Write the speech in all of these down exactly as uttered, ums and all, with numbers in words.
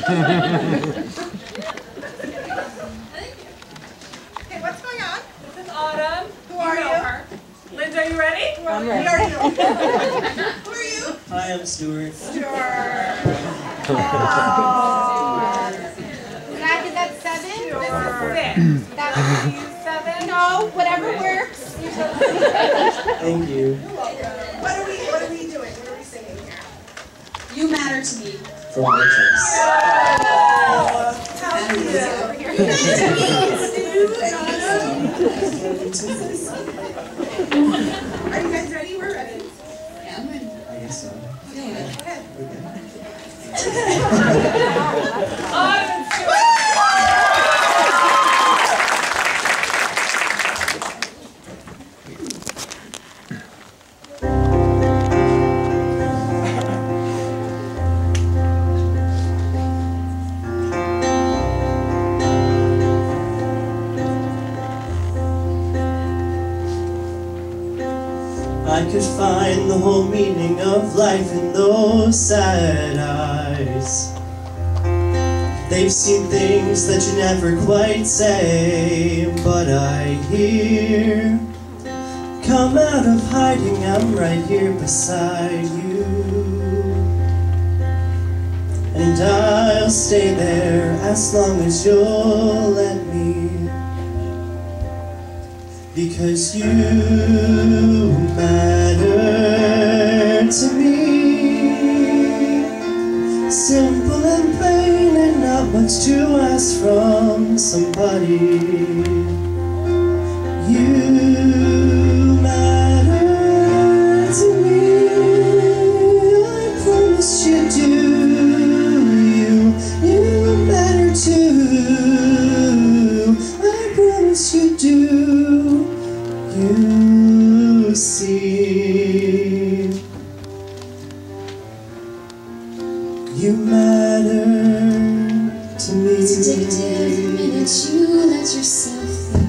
Okay, what's going on? This is Autumn. Who are you? Know you? Her. Linda, are you ready? I'm ready. Who are you? Who are you? Hi, I'm Stewart. Stewart. Oh. Zach, is that seven? Six. That's Seven. no, whatever works. Thank you. What are we? What are we doing? What are we singing here? You matter to me. From Waitress. Oh, how cute. You matter to me, Stu and Autumn. Are you guys ready? We're ready. Yeah, I'm ready. I guess so. Go ahead. Autumn and Stewart. I could find the whole meaning of life in those sad eyes. They've seen things that you never quite say, but I hear, come out of hiding, I'm right here beside you. And I'll stay there as long as you'll let me. Because you matter to me. Simple and plain and not much to ask from somebody. You matter to me. I promise you do. You, you matter too. I promise you do. You see, you matter to me. It's addictive the minute you let yourself think.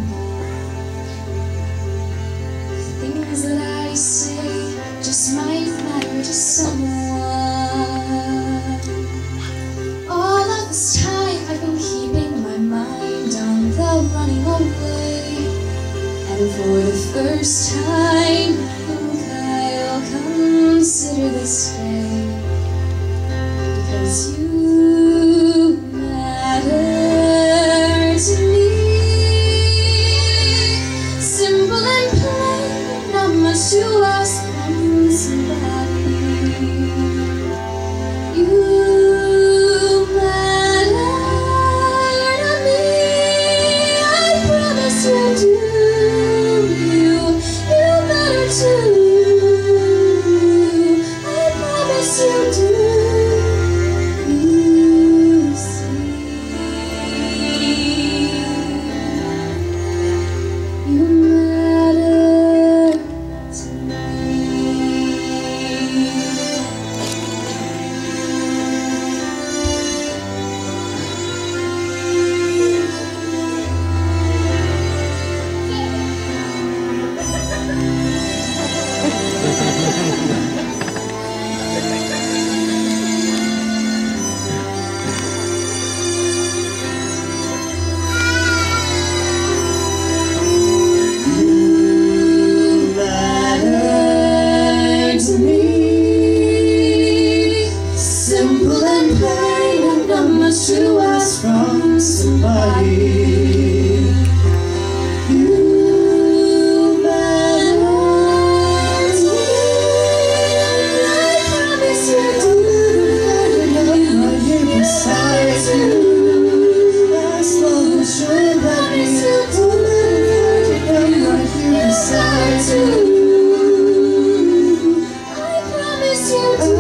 Things that I say just might matter to someone. All of this time I've been keeping my mind on the running away. And for the first time, I think I'll consider this day. Because you matter to me. Simple and plain, not much to ask from somebody. You matter to me. I promise you do. I promise you do. You see, you matter to me. To ask from somebody. You matter to me. I promise you do. I'm right here beside you. As long as you're let me. I'm right here beside you. I promise you do.